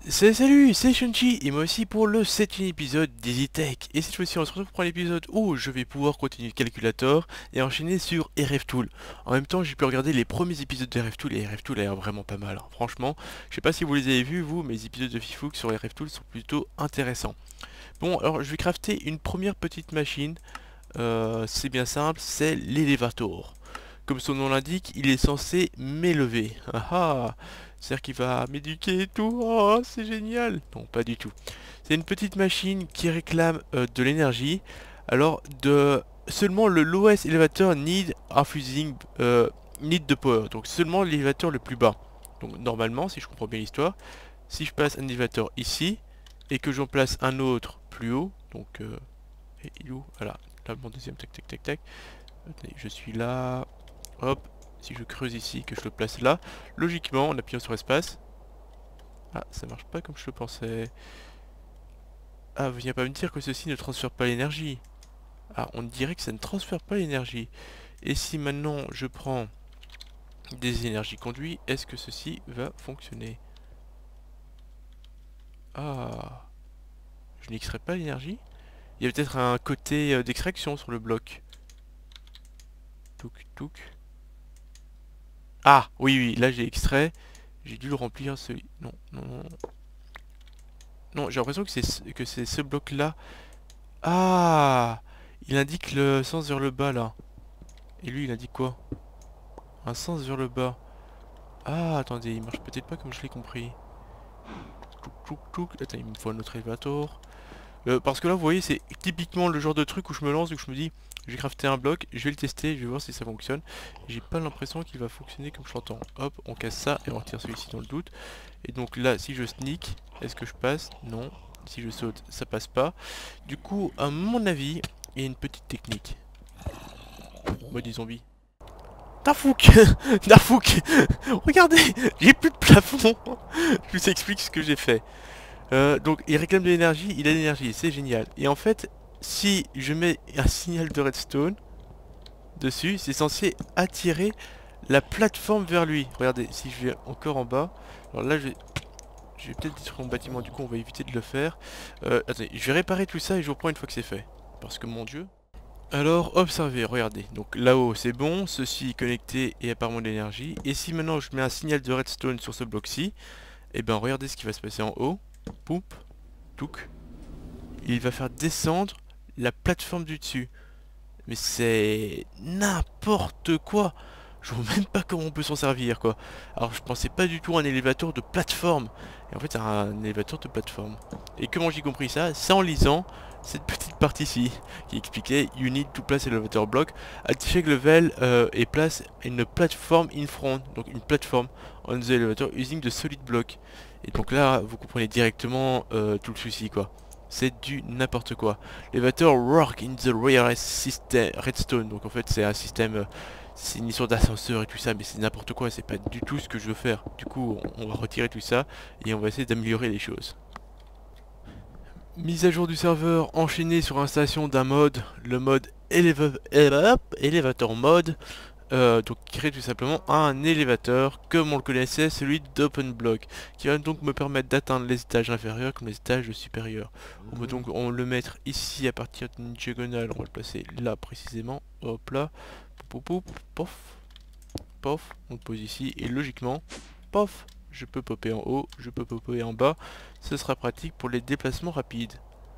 Salut, c'est Shunchi et moi aussi pour le 7e épisode d'EasyTech. Et cette fois-ci on se retrouve pour l'épisode où je vais pouvoir continuer Calculator et enchaîner sur RFTool. En même temps j'ai pu regarder les premiers épisodes de RFTool et RFTool a l'air vraiment pas mal, hein. Franchement, je sais pas si vous les avez vus vous, mais les épisodes de Fifouk sur RFTool sont plutôt intéressants. Bon alors je vais crafter une première petite machine. C'est bien simple, c'est l'Elevator. Comme son nom l'indique, il est censé m'élever. Ah ah, c'est-à-dire qu'il va m'éduquer et tout. Oh, c'est génial. Non, pas du tout. C'est une petite machine qui réclame de l'énergie. Alors, seulement le lowest elevator need infusing need de power. Donc seulement l'élévateur le plus bas. Donc normalement, si je comprends bien l'histoire, si je place un élévateur ici et que j'en place un autre plus haut, donc et il est où? Voilà, là mon deuxième, tac tac tac tac. Attendez, je suis là. Hop, si je creuse ici, que je le place là, logiquement, en appuyant sur espace... Ah, ça marche pas comme je le pensais. Ah, viens pas me dire que ceci ne transfère pas l'énergie. Ah, on dirait que ça ne transfère pas l'énergie. Et si maintenant je prends des énergies conduites, est-ce que ceci va fonctionner? Ah, je n'extrais pas l'énergie? Il y a peut-être un côté d'extraction sur le bloc. Touk, touk. Ah, oui, oui, là j'ai extrait. J'ai dû le remplir, celui... Non, non, non. Non, j'ai l'impression que c'est ce bloc-là. Ah! Il indique le sens vers le bas, là. Et lui, il indique quoi? Un sens vers le bas. Ah, attendez, il marche peut-être pas comme je l'ai compris. Touk, touk, touk. Attends, il me faut un autre elevator. Parce que là, vous voyez, c'est typiquement le genre de truc où je me lance, où je me dis, je vais crafter un bloc, je vais le tester, je vais voir si ça fonctionne. J'ai pas l'impression qu'il va fonctionner comme je l'entends. Hop, on casse ça et on retire celui-ci dans le doute. Et donc là, si je sneak, est-ce que je passe? Non. Si je saute, ça passe pas. Du coup, à mon avis, il y a une petite technique. Mode zombie. Darfouk Darfouk Regardez, j'ai plus de plafond. Je vous explique ce que j'ai fait. Donc il réclame de l'énergie, il a de l'énergie, c'est génial. Et en fait, si je mets un signal de redstone dessus, c'est censé attirer la plateforme vers lui. Regardez, si je vais encore en bas, alors là je vais peut-être détruire mon bâtiment, du coup on va éviter de le faire. Attendez, je vais réparer tout ça et je vous reprends une fois que c'est fait. Parce que mon dieu... Alors, observez, regardez. Donc là-haut, c'est bon. Ceci est connecté et apparemment de l'énergie. Et si maintenant je mets un signal de redstone sur ce bloc-ci, et ben regardez ce qui va se passer en haut. Poup, touk. Il va faire descendre la plateforme du dessus. Mais c'est n'importe quoi. Je vois même pas comment on peut s'en servir, quoi. Alors, je pensais pas du tout à un élévateur de plateforme. Et en fait, c'est un élévateur de plateforme. Et comment j'ai compris ça? C'est en lisant cette petite partie-ci, qui expliquait You need to place elevator block at check level et place une plateforme in front. Donc, une plateforme on the elevator using the solid block. Et donc là, vous comprenez directement tout le souci, quoi. C'est du n'importe quoi. L'elevator work in the rarest system redstone. Donc en fait c'est un système, c'est une histoire d'ascenseur et tout ça, mais c'est n'importe quoi, c'est pas du tout ce que je veux faire. Du coup on va retirer tout ça et on va essayer d'améliorer les choses. Mise à jour du serveur enchaînée sur installation d'un mode, le mode Elevator Mode. Donc créer tout simplement un élévateur comme on le connaissait, celui d'OpenBlock, qui va donc me permettre d'atteindre les étages inférieurs comme les étages supérieurs. On va donc le mettre ici à partir d'une diagonale, on va le placer là précisément, hop là, pouf, pouf, pof, pof, on le pose ici et logiquement, pof, je peux popper en haut, je peux popper en bas, ce sera pratique pour les déplacements rapides.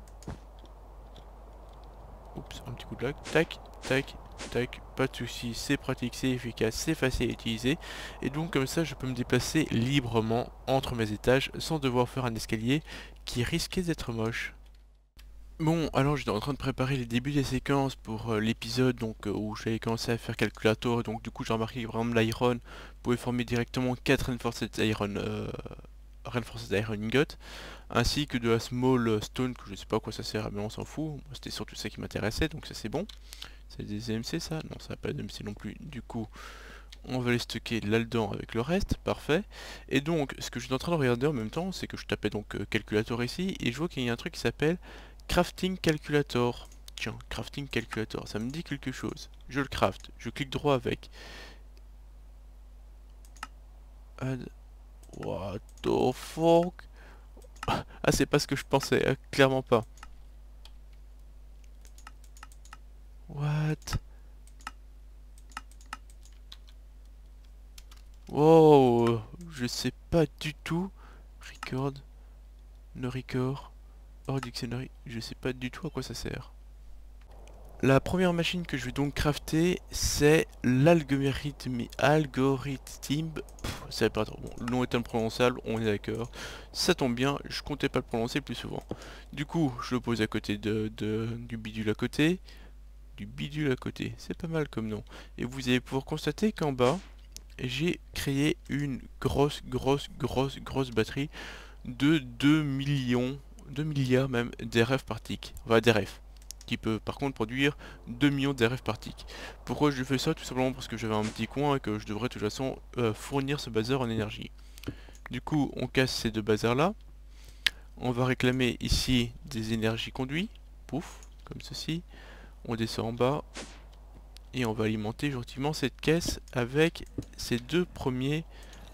Oups, un petit coup de lag, tac, tac, tac, pas de soucis, c'est pratique, c'est efficace, c'est facile à utiliser. Et donc comme ça je peux me déplacer librement entre mes étages sans devoir faire un escalier qui risquait d'être moche. Bon, alors j'étais en train de préparer les débuts des séquences pour l'épisode donc où j'avais commencé à faire calculator, donc du coup j'ai remarqué que par exemple l'iron pouvait former directement 4 Reinforced Iron Ingot, ainsi que de la Small Stone, que je sais pas à quoi ça sert, mais on s'en fout, moi c'était surtout ça qui m'intéressait, donc ça c'est bon. C'est des EMC ça? Non, ça n'a pas d'EMC non plus, du coup on va les stocker là-dedans avec le reste, parfait. Et donc ce que je suis en train de regarder en même temps, c'est que je tapais donc calculator ici, et je vois qu'il y a un truc qui s'appelle Crafting Calculator. Tiens, Crafting Calculator, ça me dit quelque chose. Je le craft, je clique droit avec. Add... What the fuck? Ah, c'est pas ce que je pensais, clairement pas. What? Wow, je sais pas du tout. Record, no record, hors dictionary, je sais pas du tout à quoi ça sert. La première machine que je vais donc crafter, c'est l'algorithme. C'est pas trop bon. Le nom est imprononçable, on est d'accord. Ça tombe bien, je comptais pas le prononcer plus souvent. Du coup, je le pose à côté du bidule à côté. Du bidule à côté, c'est pas mal comme nom. Et vous allez pouvoir constater qu'en bas, j'ai créé une grosse batterie de 2 millions, 2 milliards même d'RF par tick. Enfin d'RF. Qui peut par contre produire 2 millions d'RF par tick. Pourquoi je fais ça? Tout simplement parce que j'avais un petit coin et que je devrais de toute façon fournir ce buzzer en énergie. Du coup, on casse ces deux buzzers là. On va réclamer ici des énergies conduits. Pouf, comme ceci. On descend en bas. Et on va alimenter gentiment cette caisse avec ces deux premiers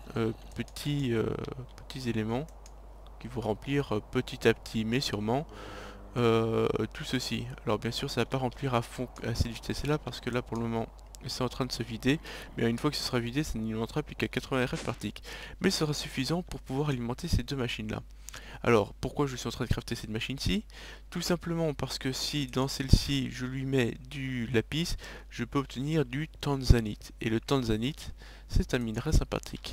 petits éléments qui vont remplir petit à petit, mais sûrement, tout ceci. Alors bien sûr, ça va pas remplir à fond à cette vitesse-là, parce que là, pour le moment, c'est en train de se vider. Mais une fois que ce sera vidé, ça n'alimentera plus qu'à 80 RF par tick. Mais ce sera suffisant pour pouvoir alimenter ces deux machines-là. Alors, pourquoi je suis en train de crafter cette machine-ci? Tout simplement parce que si dans celle-ci, je lui mets du lapis, je peux obtenir du tanzanite. Et le tanzanite, c'est un minerai sympathique.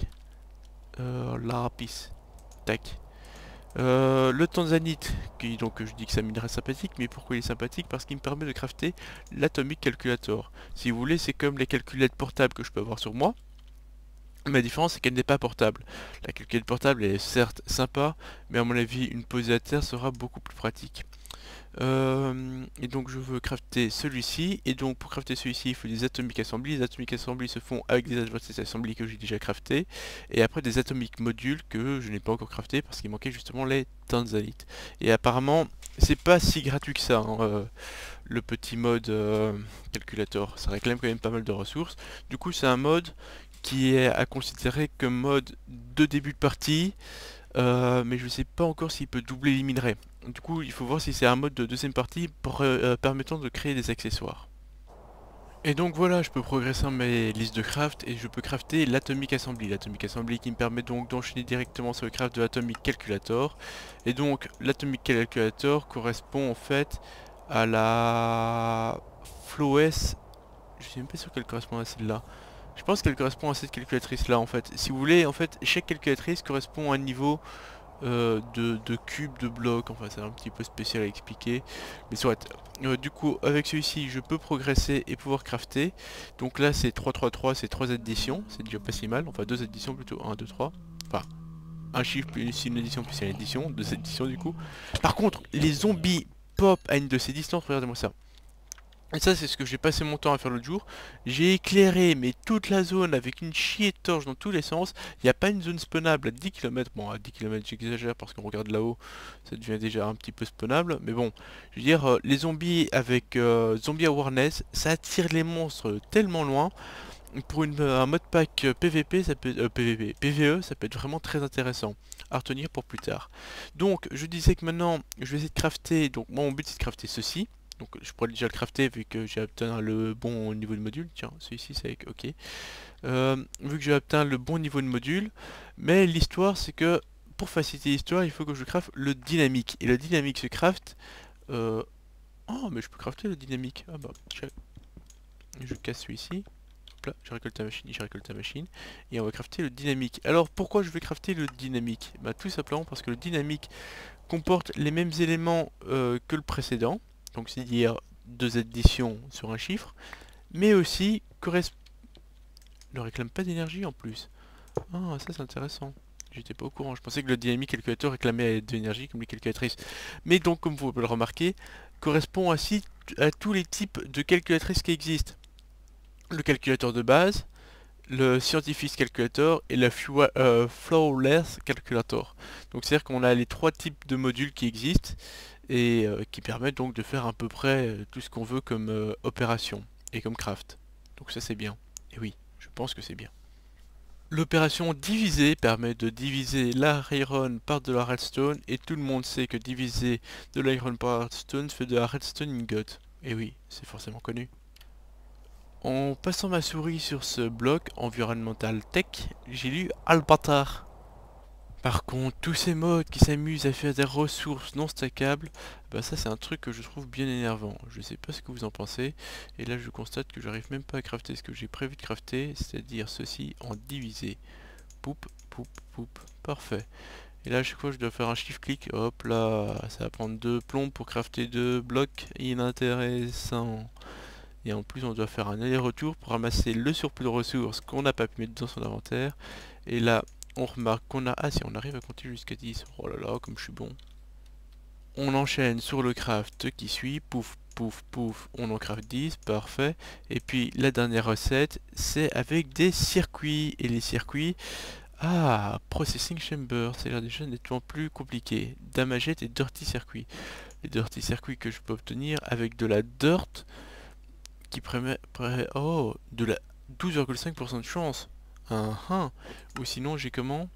Lapis. Tac. Le tanzanite, qui donc je dis que c'est un minerai sympathique, mais pourquoi il est sympathique? Parce qu'il me permet de crafter l'atomic calculator. Si vous voulez, c'est comme les calculettes portables que je peux avoir sur moi. Mais la différence, c'est qu'elle n'est pas portable. La calculette portable est certes sympa, mais à mon avis, une posée à terre sera beaucoup plus pratique. Et donc je veux crafter celui-ci, et donc pour crafter celui-ci il faut des atomic assembly. Les atomic assembly se font avec des advanced assembly que j'ai déjà crafté, et après des atomic modules que je n'ai pas encore crafté parce qu'il manquait justement les tanzanites. Et apparemment c'est pas si gratuit que ça, hein, le petit mode calculator, ça réclame quand même pas mal de ressources. Du coup c'est un mode qui est à considérer comme mode de début de partie, mais je sais pas encore s'il peut doubler les minerais. Du coup, il faut voir si c'est un mode de deuxième partie permettant de créer des accessoires. Et donc voilà, je peux progresser dans mes listes de craft et je peux crafter l'Atomic Assembly. L'Atomic Assembly qui me permet donc d'enchaîner directement sur le craft de l'Atomic Calculator. Et donc l'Atomic Calculator correspond en fait à la FlowS. Je suis même pas sûr qu'elle correspond à celle-là. Je pense qu'elle correspond à cette calculatrice là en fait. Si vous voulez, en fait, chaque calculatrice correspond à un niveau de cubes de blocs. Enfin, c'est un petit peu spécial à expliquer. Mais soit. Du coup, avec celui-ci, je peux progresser et pouvoir crafter. Donc là, c'est 3 c'est 3 additions. C'est déjà pas si mal. Enfin, 2 additions plutôt. 1, 2, 3. Enfin, un chiffre plus une addition plus une addition. 2 additions du coup. Par contre, les zombies pop à une de ces distances. Regardez-moi ça. Et ça c'est ce que j'ai passé mon temps à faire l'autre jour. J'ai éclairé mais toute la zone avec une chier de torches dans tous les sens. Il n'y a pas une zone spawnable à 10 km. Bon à 10 km j'exagère parce qu'on regarde là-haut, ça devient déjà un petit peu spawnable. Mais bon, je veux dire, les zombies avec zombie awareness, ça attire les monstres tellement loin. Pour un mode pack PVP, ça peut PVP, PVE, ça peut être vraiment très intéressant à retenir pour plus tard. Donc je disais que maintenant je vais essayer de crafter, donc moi mon but c'est de crafter ceci. Donc je pourrais déjà le crafter vu que j'ai obtenu le bon niveau de module. Tiens, celui-ci c'est avec OK. Vu que j'ai obtenu le bon niveau de module. Mais l'histoire c'est que pour faciliter l'histoire, il faut que je crafte le dynamique. Et le dynamique se craft... Oh mais je peux crafter le dynamique. Ah bah je casse celui-ci. Là, je récolte la machine, et on va crafter le dynamique. Alors pourquoi je vais crafter le dynamique? Bah tout simplement parce que le dynamique comporte les mêmes éléments que le précédent, donc c'est-à-dire 2 additions sur un chiffre, mais aussi ne réclame pas d'énergie en plus. Ah ça c'est intéressant. J'étais pas au courant, je pensais que le dynamique calculateur réclamait de l'énergie comme les calculatrices. Mais donc comme vous pouvez le remarquer, correspond ainsi à tous les types de calculatrices qui existent. Le calculateur de base, le Scientific Calculator et le Flawless Calculator. Donc c'est à dire qu'on a les 3 types de modules qui existent et qui permettent donc de faire à peu près tout ce qu'on veut comme opération et comme craft. Donc ça c'est bien. Et oui, je pense que c'est bien. L'opération diviser permet de diviser l'iron par de la redstone, et tout le monde sait que diviser de l'iron par redstone fait de la redstone ingot. Et oui, c'est forcément connu. En passant ma souris sur ce bloc environnemental tech, j'ai lu Albatar. Par contre, tous ces modes qui s'amusent à faire des ressources non stackables, bah ça c'est un truc que je trouve bien énervant. Je sais pas ce que vous en pensez, et là je constate que j'arrive même pas à crafter ce que j'ai prévu de crafter, c'est-à-dire ceci en divisé. Poup, poup, poup, parfait. Et là à chaque fois je dois faire un shift click, hop là, ça va prendre 2 plombs pour crafter 2 blocs inintéressants. Et en plus on doit faire un aller-retour pour ramasser le surplus de ressources qu'on n'a pas pu mettre dans son inventaire. Et là on remarque qu'on a... Ah si, on arrive à compter jusqu'à 10. Oh là là, comme je suis bon. On enchaîne sur le craft qui suit. Pouf, pouf, pouf. On en craft 10, parfait. Et puis la dernière recette, c'est avec des circuits. Et les circuits... Ah, Processing Chamber, ça a l'air déjà nettement plus compliqué. Damaged et Dirty Circuits. Les Dirty Circuits que je peux obtenir avec de la Dirt qui permet... Oh, de la 12,5% de chance. Ou sinon j'ai comment?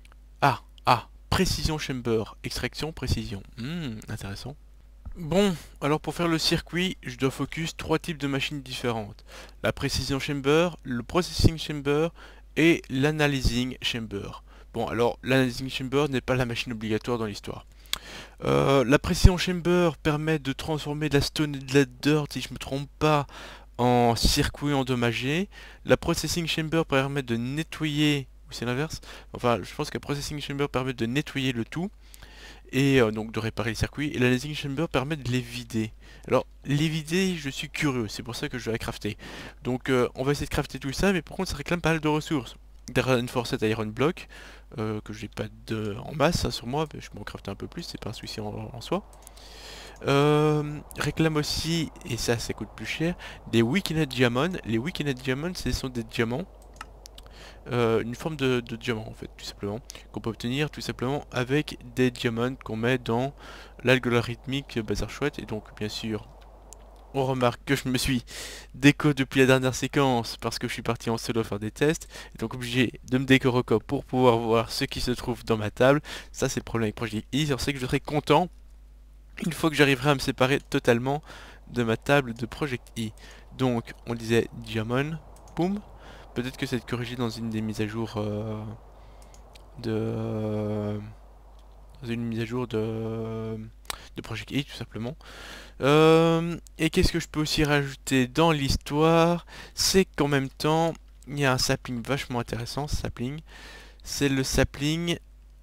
Précision Chamber, extraction, précision. Intéressant. Bon, alors pour faire le circuit, je dois focus 3 types de machines différentes. La Precision Chamber, le Processing Chamber et l'Analyzing Chamber. Bon, alors l'Analyzing Chamber n'est pas la machine obligatoire dans l'histoire. La Precision Chamber permet de transformer de la stone et de la dirt, si je me trompe pas, en circuit endommagé. La Processing Chamber permet de nettoyer, ou c'est l'inverse, enfin je pense que la Processing Chamber permet de nettoyer le tout, et donc de réparer les circuits, et la Lasing Chamber permet de les vider. Alors les vider, je suis curieux, c'est pour ça que je dois la crafter. Donc on va essayer de crafter tout ça, mais par contre ça réclame pas mal de ressources. Des Reinforced Iron Block, que j'ai pas en masse sur moi, mais je peux en crafter un peu plus, c'est pas un souci en soi. Réclame aussi, et ça coûte plus cher, des Weakened Diamond. Les Weakened Diamond, ce sont des diamants, une forme de diamant en fait, tout simplement, qu'on peut obtenir tout simplement avec des diamants qu'on met dans l'algorithmique bazar chouette. Et donc bien sûr, on remarque que je me suis déco depuis la dernière séquence parce que je suis parti en solo faire des tests, et donc obligé de me déco reco pour pouvoir voir ce qui se trouve dans ma table. Ça c'est le problème avec Project E, c'est que je serai content une fois que j'arriverai à me séparer totalement de ma table de Project E. Donc on disait diamond, boum. Peut-être que c'est corrigé dans une des mises à jour dans une mise à jour de Project E tout simplement. Et qu'est-ce que je peux aussi rajouter dans l'histoire? C'est qu'en même temps, il y a un sapling vachement intéressant, ce sapling. C'est le sapling,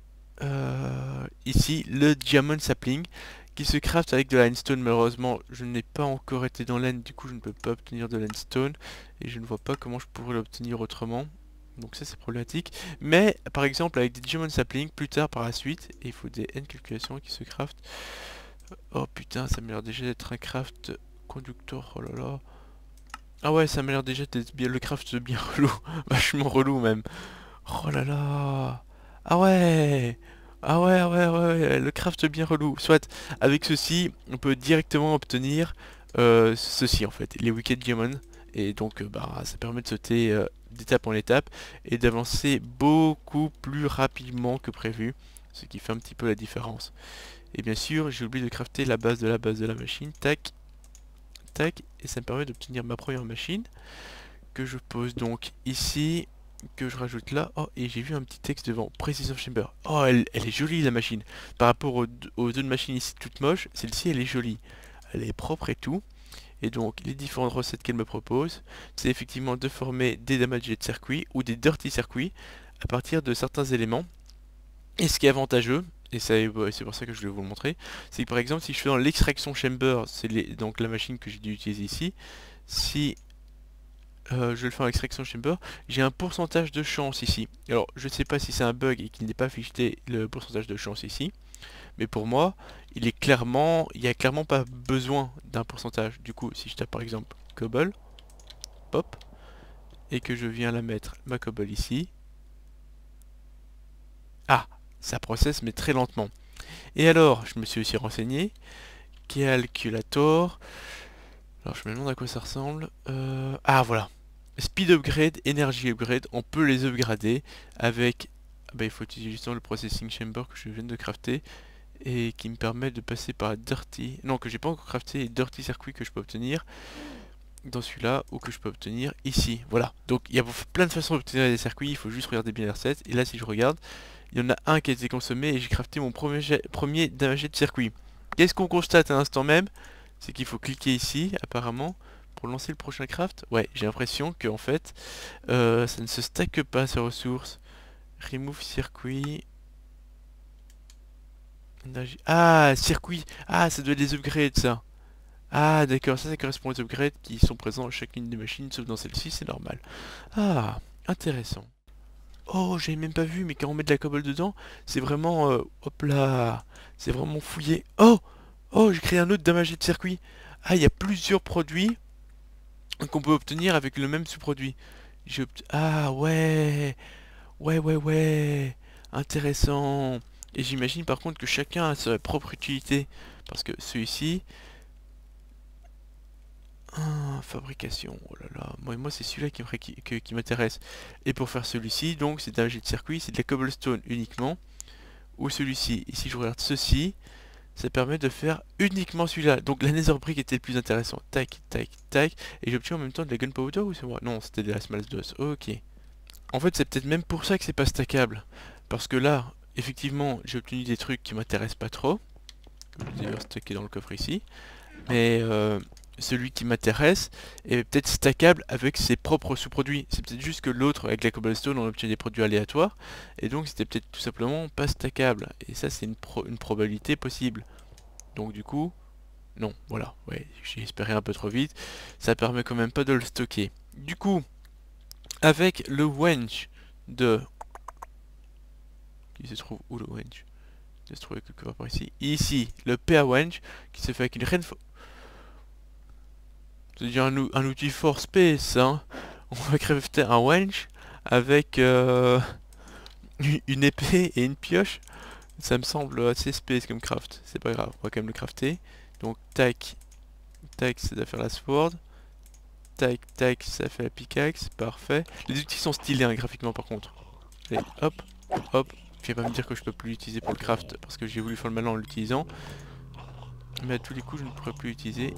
ici, le Diamond Sapling, qui se craft avec de la limestone. Malheureusement, je n'ai pas encore été dans l'end, du coup je ne peux pas obtenir de limestone, et je ne vois pas comment je pourrais l'obtenir autrement. Donc ça c'est problématique. Mais par exemple avec des Diamond Sapling, plus tard par la suite, et il faut des end calculations qui se craftent. Oh putain, ça m'a l'air déjà d'être un craft conducteur, oh là là. Ah ouais, ça m'a l'air déjà d'être bien le craft bien relou, vachement relou même. Oh là là. Ah ouais. Ah ouais, le craft bien relou. Soit, avec ceci, on peut directement obtenir ceci en fait, les Wicked Diamond. Et donc, bah, ça permet de sauter d'étape en étape et d'avancer beaucoup plus rapidement que prévu. Ce qui fait un petit peu la différence. Et bien sûr, j'ai oublié de crafter la base de la machine. Tac, tac. Et ça me permet d'obtenir ma première machine. Que je pose donc ici. Que je rajoute là. Oh, et j'ai vu un petit texte devant. Precision Chamber. Oh, elle est jolie la machine. Par rapport aux deux machines ici toutes moches, celle-ci elle est jolie. Elle est propre et tout. Et donc les différentes recettes qu'elle me propose, c'est effectivement de former des damaged circuits ou des dirty circuits à partir de certains éléments. Et ce qui est avantageux, et c'est pour ça que je vais vous le montrer, c'est que par exemple si je fais dans l'extraction chamber, c'est donc la machine que j'ai dû utiliser ici, si je le fais en extraction chamber, j'ai un pourcentage de chance ici. Alors je ne sais pas si c'est un bug et qu'il n'est pas affiché le pourcentage de chance ici, mais pour moi, il y a clairement pas besoin d'un pourcentage. Du coup, si je tape par exemple cobble, pop, et que je viens la mettre, ma cobble ici, ah, ça processe mais très lentement. Et alors, je me suis aussi renseigné, calculator, alors je me demande à quoi ça ressemble, ah voilà, speed upgrade, energy upgrade, on peut les upgrader avec... Ah bah, il faut utiliser justement le processing chamber que je viens de crafter et qui me permet de passer par la dirty... Non, que j'ai pas encore crafté, et dirty circuit que je peux obtenir dans celui-là ou que je peux obtenir ici. Voilà, donc il y a plein de façons d'obtenir des circuits, il faut juste regarder bien les recettes. Et là, si je regarde, il y en a un qui a été consommé et j'ai crafté mon premier jet de circuit. Qu'est-ce qu'on constate à l'instant même? C'est qu'il faut cliquer ici, apparemment, pour lancer le prochain craft. Ouais, j'ai l'impression que en fait, ça ne se stacke pas ces ressources. Remove circuit. Ah, circuit. Ah, ça doit être des upgrades, ça. Ah, d'accord, ça correspond aux upgrades qui sont présents à chacune des machines, sauf dans celle-ci, c'est normal. Ah, intéressant. Oh, j'avais même pas vu, mais quand on met de la cobble dedans, c'est vraiment... hop là, c'est vraiment fouillé. Oh, oh, j'ai créé un autre damagé de circuit. Ah, il y a plusieurs produits qu'on peut obtenir avec le même sous-produit. Ah, ouais, ouais. Intéressant. Et j'imagine par contre que chacun a sa propre utilité. Parce que celui-ci... Ah, fabrication, oh là là, moi c'est celui-là qui m'intéresse. Et pour faire celui-ci, donc c'est un jet de circuit, c'est de la cobblestone uniquement. Ou celui-ci, ici je regarde ceci, ça permet de faire uniquement celui-là. Donc la nether brick était le plus intéressant. Tac, tac, tac. Et j'obtiens en même temps de la gunpowder ou c'est moi? Non, c'était de la smaltose, ok. En fait c'est peut-être même pour ça que c'est pas stackable. Parce que là, effectivement, j'ai obtenu des trucs qui m'intéressent pas trop. Que je vais d'ailleurs stacker dans le coffre ici. Mais celui qui m'intéresse est peut-être stackable avec ses propres sous-produits. C'est peut-être juste que l'autre, avec la cobblestone, on obtient des produits aléatoires, et donc c'était peut-être tout simplement pas stackable. Et ça, c'est une probabilité possible. Donc du coup, non, voilà, ouais, j'ai espéré un peu trop vite. Ça permet quand même pas de le stocker. Du coup, avec le wench de... Qui se trouve où le wench? Il se trouve quelque part par ici. Ici, le PA wench, qui se fait avec une c'est-à-dire un outil force space, hein. On va crafter un wench avec une épée et une pioche. Ça me semble assez space comme craft. C'est pas grave, on va quand même le crafter. Donc tac, tac, ça doit faire la sword. Tac, tac, ça fait la pickaxe, parfait. Les outils sont stylés hein, graphiquement par contre. Allez, hop, hop. Tu vas pas me dire que je peux plus l'utiliser pour le craft parce que j'ai voulu faire le malin en l'utilisant. Mais à tous les coups, je ne pourrais plus l'utiliser.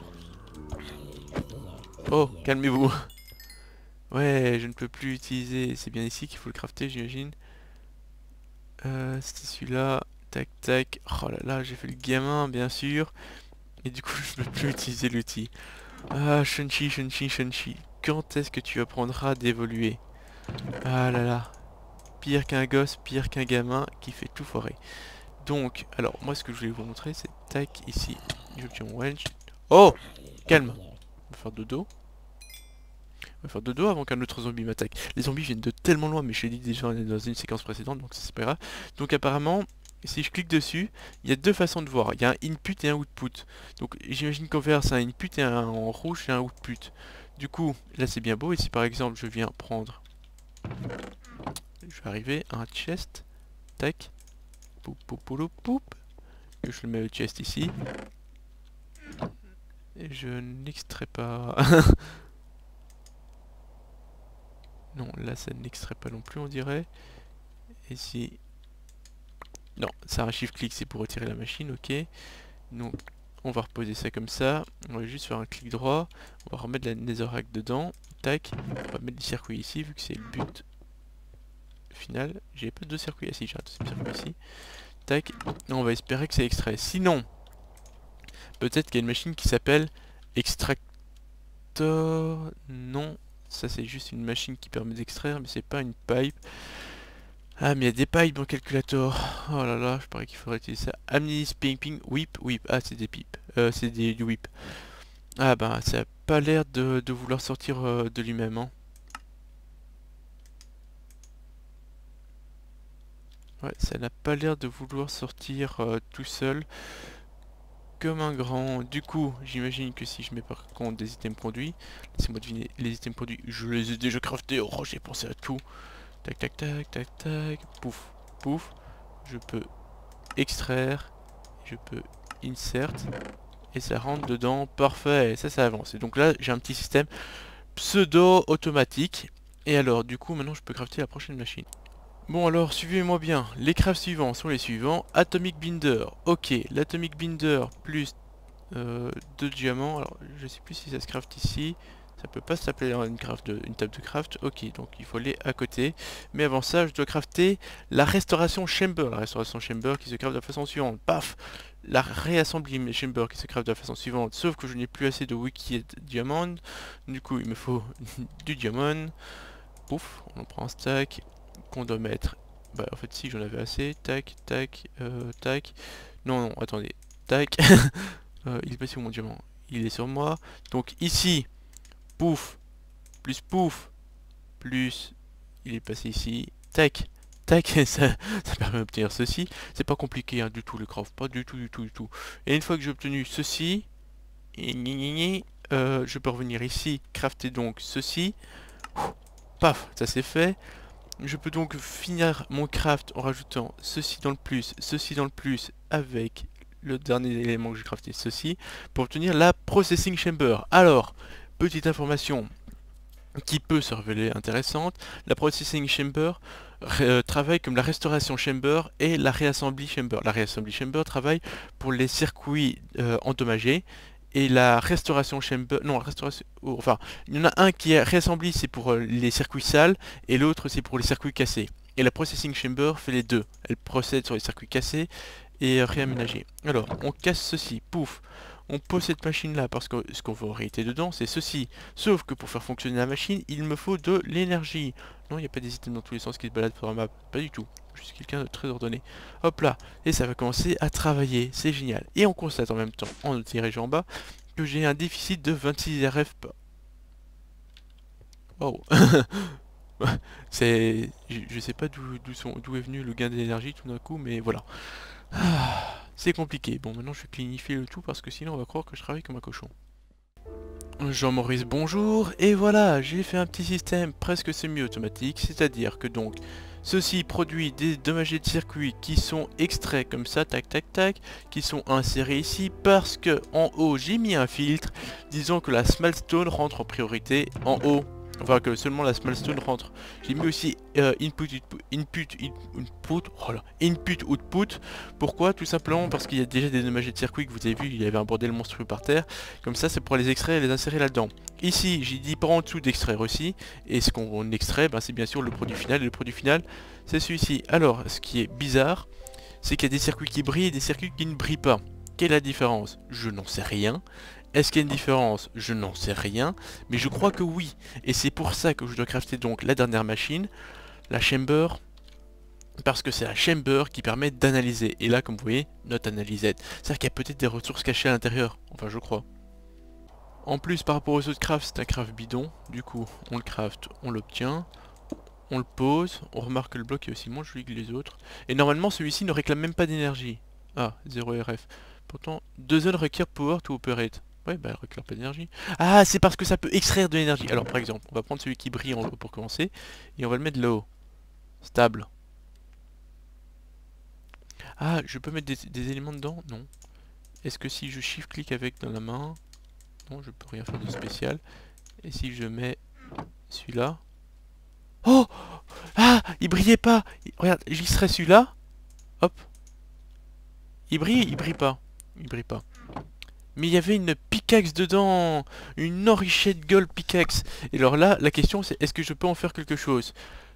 Oh, calmez-vous. Ouais, je ne peux plus l'utiliser. C'est bien ici qu'il faut le crafter, j'imagine. C'était celui-là. Tac, tac. Oh là là, j'ai fait le gamin, bien sûr. Et du coup, je ne peux plus utiliser l'outil. Ah, Shunchi. Quand est-ce que tu apprendras d'évoluer? Ah là là. Pire qu'un gosse, pire qu'un gamin qui fait tout foirer. Donc, alors, moi, ce que je voulais vous montrer, c'est tac, ici. J'obtiens mon wedge. Oh! Calme. On va faire dodo. On va faire dodo avant qu'un autre zombie m'attaque. Les zombies viennent de tellement loin, mais je l'ai dit déjà dans une séquence précédente, donc c'est pas grave. Donc apparemment, si je clique dessus, il y a deux façons de voir. Il y a un input et un output. Donc j'imagine qu'en vert c'est un input et en rouge c'est un output. Du coup, là c'est bien beau. Et si par exemple je viens prendre... Je vais arriver à un chest. Tac. Poup. Que je le mets au chest ici. Et je n'extrais pas... Non, là ça n'extrait pas non plus on dirait. Et si... Non, c'est un shift-click, c'est pour retirer la machine, ok. Donc, on va reposer ça comme ça. On va juste faire un clic droit. On va remettre la netherrack dedans. Tac. On va mettre du circuit ici, vu que c'est le but final. J'ai pas deux circuits ici, j'ai un deuxième circuit ici. Tac. Et on va espérer que c'est extrait. Sinon, peut-être qu'il y a une machine qui s'appelle extractor... Non, ça c'est juste une machine qui permet d'extraire, mais c'est pas une pipe. Ah, mais il y a des pipes dans le calculator. Oh là là, je parie qu'il faudrait utiliser ça. Amnis, ping, whip. Ah, c'est des pipes. C'est du whip. Ah bah, ça a pas l'air de vouloir sortir de lui-même, hein. Ouais, ça n'a pas l'air de vouloir sortir tout seul. Comme un grand. Du coup, j'imagine que si je mets par contre des items produits, laissez-moi deviner, les items produits, je les ai déjà craftés. Oh, j'ai pensé à tout. Tac, tac, tac, tac, tac. Pouf, pouf. Je peux extraire. Je peux insert. Et ça rentre dedans. Parfait. Ça avance. Et donc là, j'ai un petit système pseudo-automatique. Et alors, du coup, maintenant je peux crafter la prochaine machine. Bon alors, suivez-moi bien. Les crafts suivants sont les suivants. Atomic Binder. Ok, l'Atomic Binder plus 2 diamants. Alors, je sais plus si ça se craft ici. Ça peut pas s'appeler une table de craft. Ok, donc il faut aller à côté. Mais avant ça, je dois crafter la Restoration Chamber. La Restoration Chamber qui se craft de la façon suivante. Paf! La Réassembly Chamber qui se craft de la façon suivante. Sauf que je n'ai plus assez de Wicked Diamond. Du coup, il me faut du diamond. Pouf, on en prend un stack. Qu'on doit mettre. Bah, en fait, si j'en avais assez. Tac, tac, tac. Non, non, attendez. Tac. Il est passé où mon diamant? Il est sur moi. Donc ici, pouf, plus, il est passé ici. Tac, tac, ça permet d'obtenir ceci. C'est pas compliqué hein, du tout le craft, pas du tout, du tout, du tout. Et une fois que j'ai obtenu ceci, je peux revenir ici, crafter donc ceci. Paf, ça c'est fait. Je peux donc finir mon craft en rajoutant ceci dans le plus avec le dernier élément que j'ai crafté, ceci, pour obtenir la Processing Chamber. Alors, petite information qui peut se révéler intéressante, la Processing Chamber travaille comme la Restauration Chamber et la Reassembly Chamber. La Reassembly Chamber travaille pour les circuits endommagés, et la Restauration Chamber, non, la Restauration, oh, enfin, il y en a un qui est Reassembly, c'est pour les circuits sales, et l'autre c'est pour les circuits cassés. Et la Processing Chamber fait les deux, elle procède sur les circuits cassés et réaménagés. Alors, on casse ceci, pouf, on pose cette machine là, parce que ce qu'on veut en réalité dedans, c'est ceci. Sauf que pour faire fonctionner la machine, il me faut de l'énergie. Non, il n'y a pas des items dans tous les sens qui se baladent sur la map, pas du tout. Je suis quelqu'un de très ordonné. Hop là, et ça va commencer à travailler, c'est génial. Et on constate en même temps, en dirigeant en bas, que j'ai un déficit de 26 RF. Wow. C'est... Je sais pas d'où est venu le gain d'énergie tout d'un coup, mais voilà. C'est compliqué. Bon, maintenant je vais clignifier le tout parce que sinon on va croire que je travaille comme un cochon. Jean-Maurice, bonjour, et voilà, j'ai fait un petit système presque semi-automatique, c'est-à-dire que donc, ceci produit des dommagés de circuit qui sont extraits comme ça, tac tac tac, qui sont insérés ici, parce que en haut j'ai mis un filtre, disons que la Smallstone rentre en priorité en haut. Enfin que seulement la Smallstone rentre. J'ai mis aussi input, output. Pourquoi? Tout simplement parce qu'il y a déjà des dommagés de circuit que vous avez vu, il y avait un bordel monstrueux par terre. Comme ça, c'est pour les extraire et les insérer là-dedans. Ici, j'ai dit par en dessous d'extraire aussi. Et ce qu'on extrait, ben, c'est bien sûr le produit final. Et le produit final, c'est celui-ci. Alors, ce qui est bizarre, c'est qu'il y a des circuits qui brillent et des circuits qui ne brillent pas. Quelle est la différence? Je n'en sais rien. Est-ce qu'il y a une différence? Je n'en sais rien, mais je crois que oui. Et c'est pour ça que je dois crafter donc la dernière machine, la Chamber, parce que c'est la Chamber qui permet d'analyser. Et là, comme vous voyez, notre analysette. C'est-à-dire qu'il y a peut-être des ressources cachées à l'intérieur. Enfin, je crois. En plus, par rapport aux autres crafts, c'est un craft bidon. Du coup, on le craft, on l'obtient, on le pose. On remarque que le bloc est aussi moins joli que les autres. Et normalement, celui-ci ne réclame même pas d'énergie. Ah, 0 RF. Pourtant, 2 zones requièrent power to operate. Ouais, bah elle réclame pas d'énergie. Ah, c'est parce que ça peut extraire de l'énergie. Alors, par exemple, on va prendre celui qui brille en haut pour commencer. Et on va le mettre là-haut. Stable. Ah, je peux mettre des éléments dedans? Non. Est-ce que si je shift-click avec dans la main... Non, je peux rien faire de spécial. Et si je mets celui-là... Oh! Ah! Il brillait pas! Regarde, j'y serais celui-là. Hop. Il brille pas. Il brille pas. Mais il y avait une pickaxe dedans, une enrichette gold pickaxe. Et alors là, la question c'est, est-ce que je peux en faire quelque chose?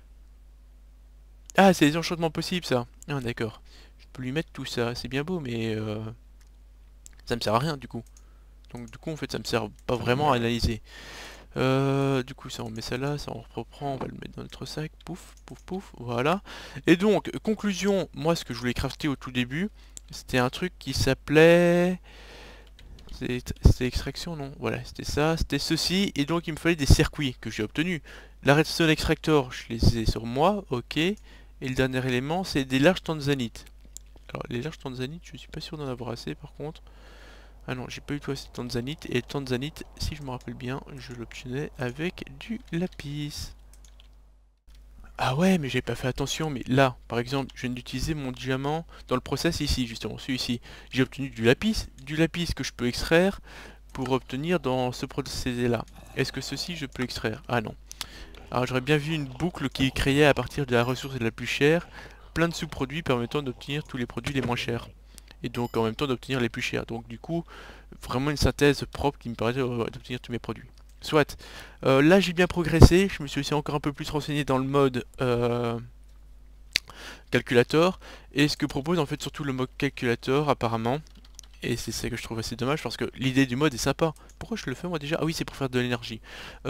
Ah, c'est des enchantements possibles ça. Ah d'accord. Je peux lui mettre tout ça, c'est bien beau, mais ça me sert à rien du coup. Donc du coup en fait ça me sert pas vraiment à analyser. Du coup ça on met ça là, ça on reprend, on va le mettre dans notre sac, pouf, pouf, pouf, voilà. Et donc, conclusion, moi ce que je voulais crafter au tout début, c'était un truc qui s'appelait... C'était extraction, non? Voilà, c'était ça, c'était ceci, et donc il me fallait des circuits que j'ai obtenus. La redstone extractor, je les ai sur moi, ok. Et le dernier élément, c'est des larges tanzanites. Alors, les larges tanzanites, je suis pas sûr d'en avoir assez par contre. Ah non, j'ai pas eu tout assez de tanzanite, et tanzanite, si je me rappelle bien, je l'obtenais avec du lapis. Ah ouais, mais j'ai pas fait attention, mais là, par exemple, je viens d'utiliser mon diamant dans le process ici, justement, celui-ci. J'ai obtenu du lapis que je peux extraire pour obtenir dans ce procédé-là. Est-ce que ceci, je peux l'extraire? Ah non. Alors j'aurais bien vu une boucle qui est créée à partir de la ressource la plus chère, plein de sous-produits permettant d'obtenir tous les produits les moins chers. Et donc en même temps d'obtenir les plus chers. Donc du coup, vraiment une synthèse propre qui me permet d'obtenir tous mes produits. Soit. Là j'ai bien progressé, je me suis aussi encore un peu plus renseigné dans le mode calculator. Et ce que propose en fait surtout le mode calculator apparemment. Et c'est ça que je trouve assez dommage parce que l'idée du mode est sympa. Pourquoi je le fais moi déjà? Ah oui, c'est pour faire de l'énergie.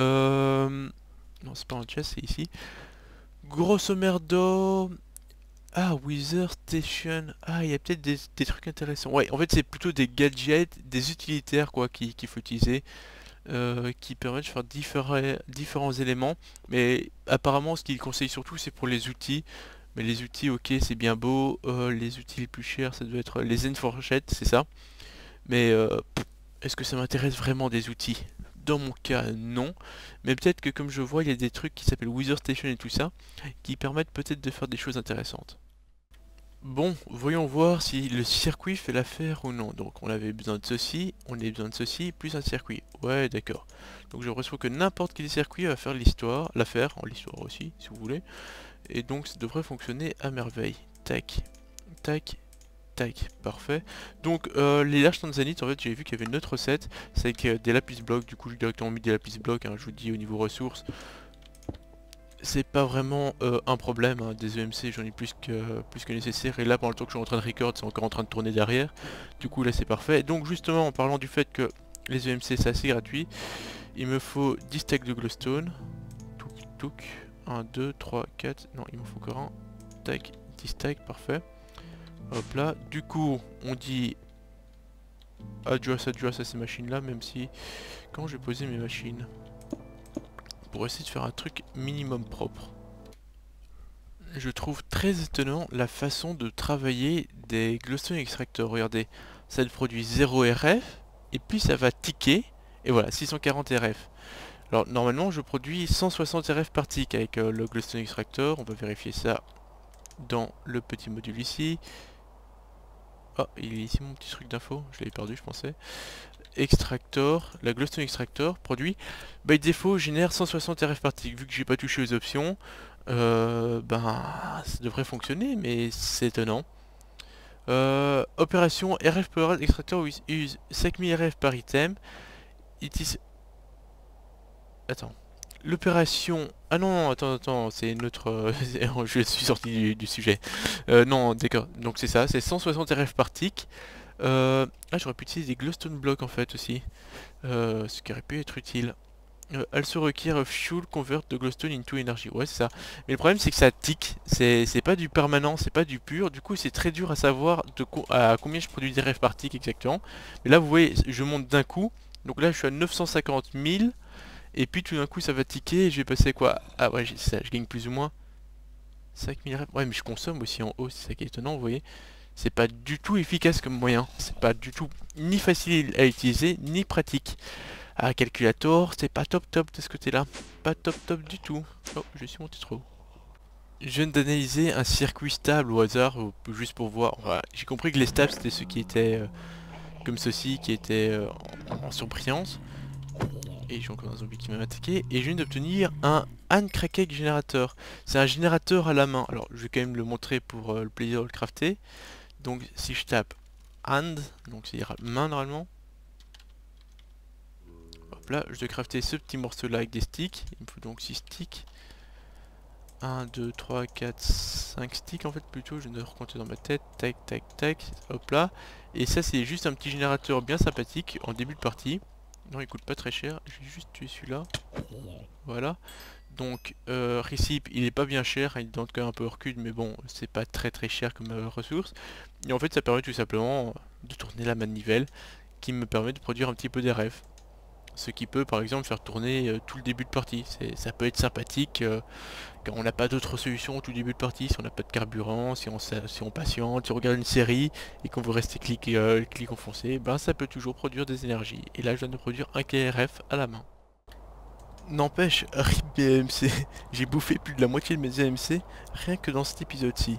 Non, c'est pas en chest, c'est ici. Grosso merdo... Ah, Wither Station. Ah, il y a peut-être des trucs intéressants. Ouais, en fait, c'est plutôt des gadgets, des utilitaires, quoi, qu'il faut utiliser. Qui permettent de faire différents éléments. Mais apparemment, ce qu'il conseille surtout, c'est pour les outils. Mais les outils, ok, c'est bien beau. Les outils les plus chers, ça doit être les Enforged, c'est ça. Mais est-ce que ça m'intéresse vraiment des outils? Dans mon cas, non. Mais peut-être que comme je vois, il y a des trucs qui s'appellent Wither Station et tout ça, qui permettent peut-être de faire des choses intéressantes. Bon, voyons voir si le circuit fait l'affaire ou non. Donc on avait besoin de ceci, on a besoin de ceci, plus un circuit. Ouais, d'accord. Donc je reçois que n'importe quel circuit va faire l'histoire, l'affaire, en l'histoire aussi, si vous voulez. Et donc ça devrait fonctionner à merveille. Tac, tac, tac, parfait. Donc les larges tanzanites, en fait j'ai vu qu'il y avait une autre recette, c'est avec des lapis blocs, du coup j'ai directement mis des lapis blocs, hein, je vous dis au niveau ressources. C'est pas vraiment un problème, hein, des EMC j'en ai plus que nécessaire, et là pendant le temps que je suis en train de record c'est encore en train de tourner derrière, du coup là c'est parfait. Donc justement en parlant du fait que les EMC c'est assez gratuit, il me faut 10 stacks de glowstone, touk touk, 1, 2, 3, 4, non il m'en faut encore un, tac, 10 stacks, parfait. Hop là, du coup on dit adios à ces machines là, même si... Quand je vais poser mes machines pour essayer de faire un truc minimum propre. Je trouve très étonnant la façon de travailler des glowstone extractors. Regardez, ça produit 0 RF, et puis ça va ticker, et voilà, 640 RF. Alors normalement je produis 160 RF par tick avec le glowstone extractor, on va vérifier ça dans le petit module ici. Oh, il est ici mon petit truc d'info, je l'avais perdu je pensais. Extractor, la glowstone extractor produit by default génère 160 RF par tick. Vu que j'ai pas touché aux options, ben ça devrait fonctionner, mais c'est étonnant. Opération RF Powered Extractor use 5000 RF par item. It is... Attends. L'opération... Ah non, attends, c'est une autre... je suis sorti du sujet. Non, d'accord, donc c'est ça, c'est 160 RF par tick. Ah, j'aurais pu utiliser des glowstone blocks en fait aussi. Ce qui aurait pu être utile. Also requiert fuel convert de glowstone into energy. Ouais, c'est ça. Mais le problème, c'est que ça tique. C'est pas du permanent, c'est pas du pur. Du coup, c'est très dur à savoir à combien je produis des RF par tick exactement. Mais là, vous voyez, je monte d'un coup. Donc là, je suis à 950 000. Et puis tout d'un coup, ça va ticker. Et je vais passer à quoi? Ah ouais, ça, je gagne plus ou moins 5000 RF. Ouais, mais je consomme aussi en haut. C'est ça qui est étonnant, vous voyez. C'est pas du tout efficace comme moyen. C'est pas du tout ni facile à utiliser, ni pratique. Ah, calculator, c'est pas top de ce côté-là. Pas top du tout. Oh, je suis monté trop haut. Je viens d'analyser un circuit stable au hasard, juste pour voir. Voilà. J'ai compris que les stables c'était ceux qui étaient comme ceci, qui étaient en surbrillance. Et j'ai encore un zombie qui m'a attaqué. Et je viens d'obtenir un handcracked générateur. C'est un générateur à la main. Alors, je vais quand même le montrer pour le plaisir de le crafter. Donc, si je tape hand, donc c'est-à-dire main normalement. Hop là, je dois crafter ce petit morceau là avec des sticks. Il me faut donc 6 sticks. 1, 2, 3, 4, 5 sticks en fait plutôt, je dois recompter dans ma tête. Tac, tac, tac, hop là. Et ça c'est juste un petit générateur bien sympathique en début de partie. Non, il coûte pas très cher, je vais juste tuer celui-là. Voilà. Donc, Recip, il est pas bien cher, il demande quand même un peu recul, mais bon, c'est pas très cher comme ressource. Et en fait, ça permet tout simplement de tourner la manivelle, qui me permet de produire un petit peu d'RF. Ce qui peut par exemple faire tourner tout le début de partie. Ça peut être sympathique quand on n'a pas d'autre solution au tout début de partie, si on n'a pas de carburant, si on patiente, si on regarde une série et qu'on veut rester clic enfoncé, ben ça peut toujours produire des énergies. Et là je viens de produire un KRF à la main. N'empêche, RIP BMC, j'ai bouffé plus de la moitié de mes AMC rien que dans cet épisode-ci.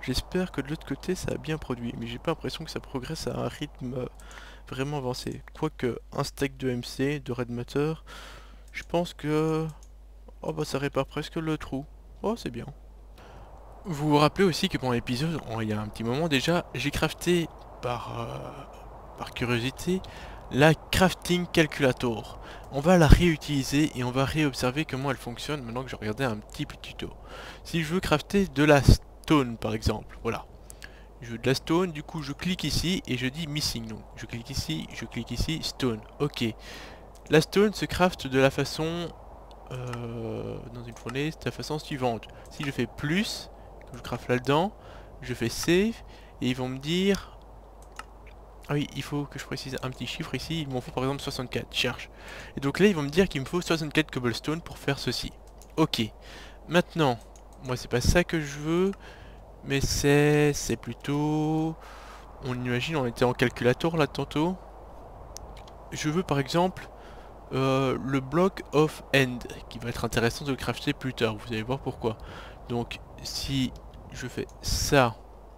J'espère que de l'autre côté ça a bien produit, mais j'ai pas l'impression que ça progresse à un rythme vraiment avancé. Quoique un stack de MC, de Red Matter, je pense que... Oh bah ça répare presque le trou. Oh c'est bien. Vous vous rappelez aussi que pendant l'épisode, il y a un petit moment déjà, j'ai crafté par curiosité la Crafting Calculator. On va la réutiliser et on va réobserver comment elle fonctionne maintenant que j'ai regardé un petit tuto. Si je veux crafter de la stone par exemple, voilà. Je veux de la stone, du coup je clique ici et je dis missing. Donc je clique ici, stone. Ok. La stone se crafte de la façon... dans une fournaise, de la façon suivante. Si je fais plus, je craft là-dedans, je fais save, et ils vont me dire... Ah oui, il faut que je précise un petit chiffre ici, il m'en faut par exemple 64, cherche. Et donc là, ils vont me dire qu'il me faut 64 cobblestone pour faire ceci. Ok. Maintenant, moi c'est pas ça que je veux, mais c'est plutôt... On imagine, on était en calculator là tantôt. Je veux par exemple le block of end, qui va être intéressant de le crafter plus tard, vous allez voir pourquoi. Donc si je fais ça,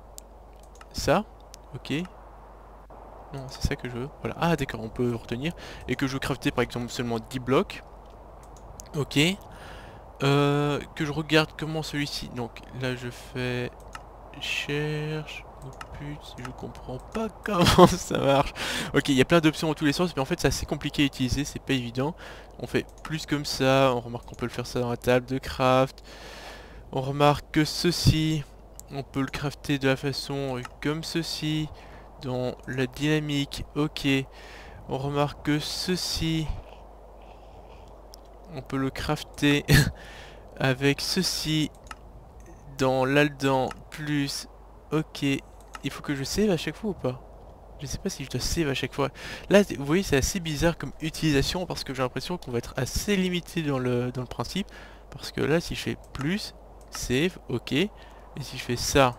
ok. Non, c'est ça que je veux. Voilà. Ah d'accord, on peut retenir. Et que je veux crafter par exemple seulement 10 blocs. Ok. Que je regarde comment celui-ci. Donc là je fais... Cherche... Oh putain, je comprends pas comment ça marche. Ok, il y a plein d'options dans tous les sens, mais en fait c'est assez compliqué à utiliser, c'est pas évident. On fait plus comme ça, on remarque qu'on peut le faire ça dans la table de craft. On remarque que ceci, on peut le crafter de la façon comme ceci. Dans la dynamique, ok. On remarque que ceci, on peut le crafter avec ceci. Dans l'aldan plus, ok. Il faut que je save à chaque fois ou pas? Je sais pas si je dois save à chaque fois. Là, vous voyez, c'est assez bizarre comme utilisation parce que j'ai l'impression qu'on va être assez limité dans le principe. Parce que là, si je fais plus, save, ok. Et si je fais ça,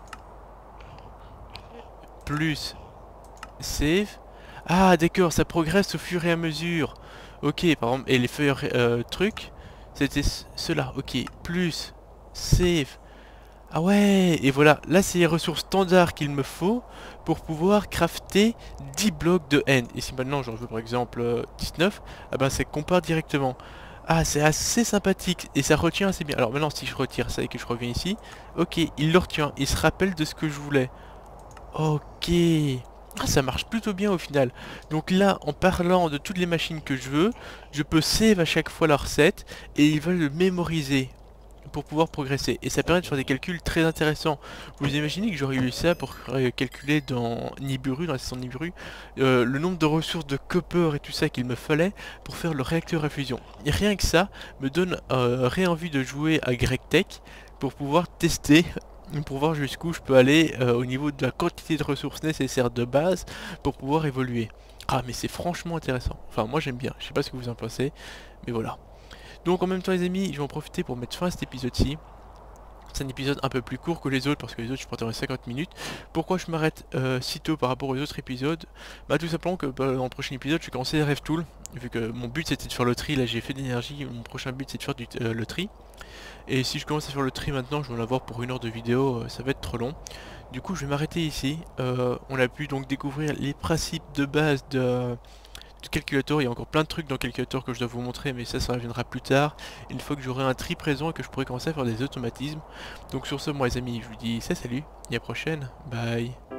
plus, save. Ah, d'accord, ça progresse au fur et à mesure. Ok, par exemple, et les feuilles trucs, c'était cela. Ok, plus, save. Ah ouais, et voilà, là c'est les ressources standards qu'il me faut pour pouvoir crafter 10 blocs de N. Et si maintenant j'en veux par exemple 19, ah ben ça compare directement. Ah, c'est assez sympathique et ça retient assez bien. Alors maintenant si je retire ça et que je reviens ici, ok, il le retient, il se rappelle de ce que je voulais. Ok, ah, ça marche plutôt bien au final. Donc là, en parlant de toutes les machines que je veux, je peux save à chaque fois la recette et il va le mémoriser pour pouvoir progresser. Et ça permet de faire des calculs très intéressants. Vous imaginez que j'aurais eu ça pour calculer dans Nibiru, dans la session de Nibiru, le nombre de ressources de copper et tout ça qu'il me fallait pour faire le réacteur à fusion. Et rien que ça me donne envie de jouer à GregTech pour pouvoir tester, pour voir jusqu'où je peux aller au niveau de la quantité de ressources nécessaires de base pour pouvoir évoluer. Ah mais c'est franchement intéressant. Enfin moi j'aime bien, je sais pas ce que vous en pensez, mais voilà. Donc en même temps les amis, je vais en profiter pour mettre fin à cet épisode-ci. C'est un épisode un peu plus court que les autres parce que les autres je prends 50 minutes. Pourquoi je m'arrête si tôt par rapport aux autres épisodes? Bah tout simplement que dans le prochain épisode je vais commencer RevTool. Vu que mon but c'était de faire le tri, là j'ai fait de l'énergie, mon prochain but c'est de faire le tri. Et si je commence à faire le tri maintenant, je vais en avoir pour 1 heure de vidéo, ça va être trop long. Du coup je vais m'arrêter ici. On a pu donc découvrir les principes de base de Calculator. Il y a encore plein de trucs dans Calculator que je dois vous montrer, mais ça reviendra plus tard, une fois que j'aurai un tri présent et que je pourrai commencer à faire des automatismes. Donc sur ce, moi les amis, je vous dis salut, et à la prochaine, bye.